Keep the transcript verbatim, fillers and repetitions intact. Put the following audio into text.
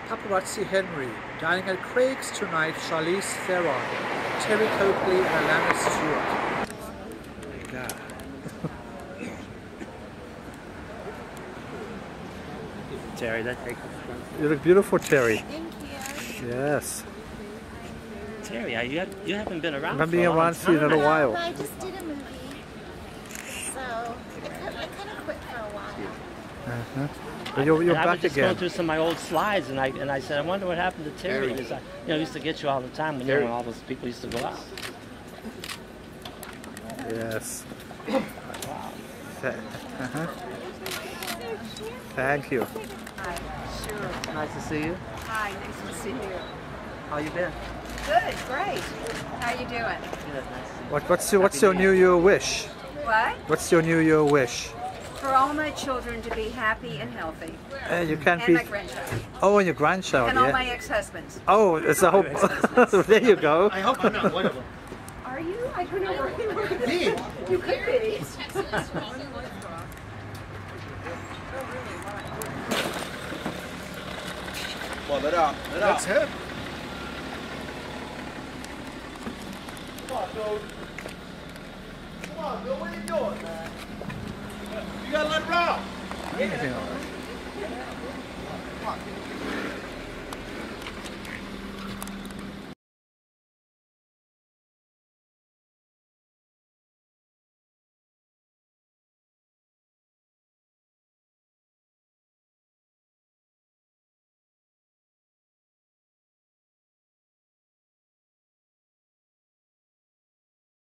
Paparazzi Henry. Dining at Craig's tonight, Charlize Theron, Teri Copley, and Alana Stewart. God. Terry, that take You look beautiful, Terry. Thank you. Yes. Terry, you, have, you haven't been around I've for been a long around for you in a time. while. Um, I just did a movie, so I kind of quit for a while. Uh-huh. But you're, you're I, I back was just again. going through some of my old slides, and I and I said, I wonder what happened to Terry, because I, you know, used to get you all the time when, you know, when all those people used to go out. Yes. Wow. Uh-huh. Thank you. Hi, sure. Nice to see you. Hi, nice to see you. How you been? Good, great. How you doing? Good, nice to see you. What, what's your, what's your New Year wish? What? What's your New Year wish? For all my children to be happy and healthy. Uh, you can't And be. my grandchild. Oh, and your grandchild, And yeah. all my ex-husbands. Oh, it's a whole. There you go. I hope I'm not one of them. Are you? I don't know where you were. Me? You could be. Well, let out. Let out. That's him. Come on, dude. Come on, Bill. What are you doing, man? You gotta let her out. Anything. Come on.